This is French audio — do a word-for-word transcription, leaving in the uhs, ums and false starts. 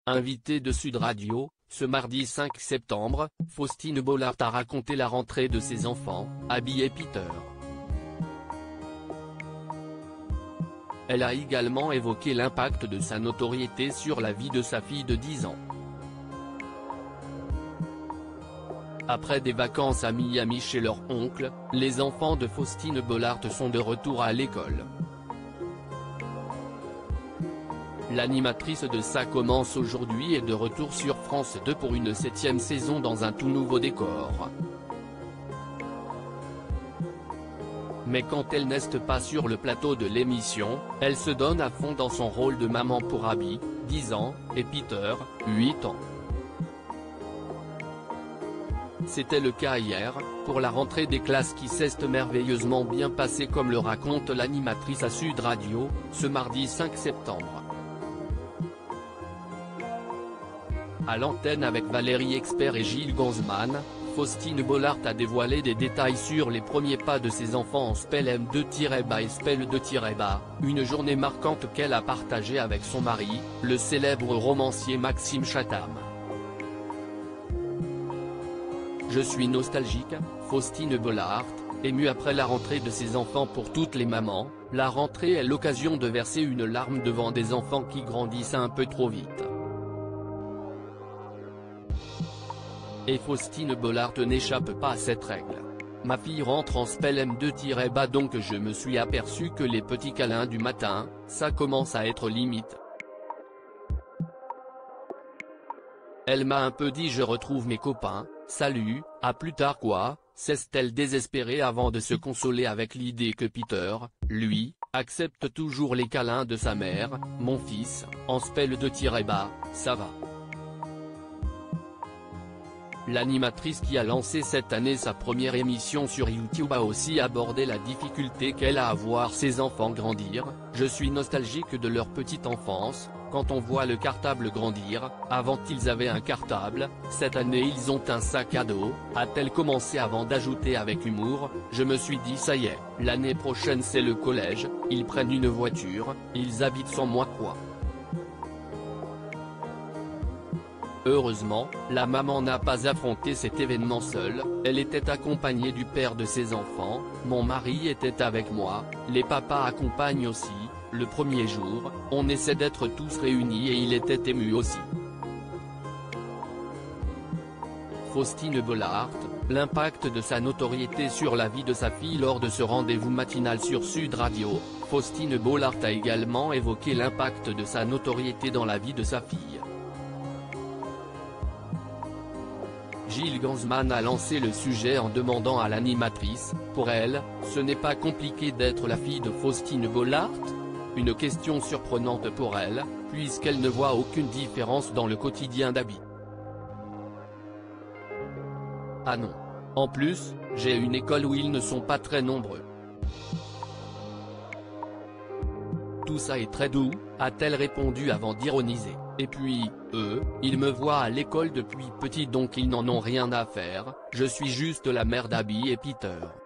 invitée de Sud Radio, ce mardi cinq septembre, Faustine Bollaert a raconté la rentrée de ses enfants, Abby et Peter. Elle a également évoqué l'impact de sa notoriété sur la vie de sa fille de dix ans. Après des vacances à Miami chez leur oncle, les enfants de Faustine Bollaert sont de retour à l'école. L'animatrice de Ça commence aujourd'hui est de retour sur France deux pour une septième saison dans un tout nouveau décor. Mais quand elle n'est pas sur le plateau de l'émission, elle se donne à fond dans son rôle de maman pour Abby, dix ans, et Peter, huit ans. C'était le cas hier, pour la rentrée des classes qui s'est merveilleusement bien passée comme le raconte l'animatrice à Sud Radio, ce mardi cinq septembre. À l'antenne avec Valérie Expert et Gilles Ganzmann, Faustine Bollaert a dévoilé des détails sur les premiers pas de ses enfants en Spell M deux bas et Spell deux bas, une journée marquante qu'elle a partagée avec son mari, le célèbre romancier Maxime Chatham. Je suis nostalgique, Faustine Bollaert, émue après la rentrée de ses enfants. Pour toutes les mamans, la rentrée est l'occasion de verser une larme devant des enfants qui grandissent un peu trop vite. Et Faustine Bollaert n'échappe pas à cette règle. Ma fille rentre en Spell M deux bas donc je me suis aperçu que les petits câlins du matin, ça commence à être limite. Elle m'a un peu dit je retrouve mes copains, salut, à plus tard quoi, s'est-elle désespérée avant de se consoler avec l'idée que Peter, lui, accepte toujours les câlins de sa mère, mon fils, en Spell deux bas, ça va. L'animatrice qui a lancé cette année sa première émission sur YouTube a aussi abordé la difficulté qu'elle a à voir ses enfants grandir. Je suis nostalgique de leur petite enfance, quand on voit le cartable grandir, avant ils avaient un cartable, cette année ils ont un sac à dos, a-t-elle commencé avant d'ajouter avec humour, je me suis dit ça y est, l'année prochaine c'est le collège, ils prennent une voiture, ils habitent sans moi quoi. Heureusement, la maman n'a pas affronté cet événement seule, elle était accompagnée du père de ses enfants, mon mari était avec moi, les papas accompagnent aussi, le premier jour, on essaie d'être tous réunis et il était ému aussi. Faustine Bollaert, l'impact de sa notoriété sur la vie de sa fille lors de ce rendez-vous matinal sur Sud Radio, Faustine Bollaert a également évoqué l'impact de sa notoriété dans la vie de sa fille. Gilles Ganzmann a lancé le sujet en demandant à l'animatrice, pour elle, ce n'est pas compliqué d'être la fille de Faustine Bollaert ? Une question surprenante pour elle, puisqu'elle ne voit aucune différence dans le quotidien d'Abby. Ah non. En plus, j'ai une école où ils ne sont pas très nombreux. Tout ça est très doux, a-t-elle répondu avant d'ironiser. Et puis, eux, ils me voient à l'école depuis petit donc ils n'en ont rien à faire, je suis juste la mère d'Abby et Peter.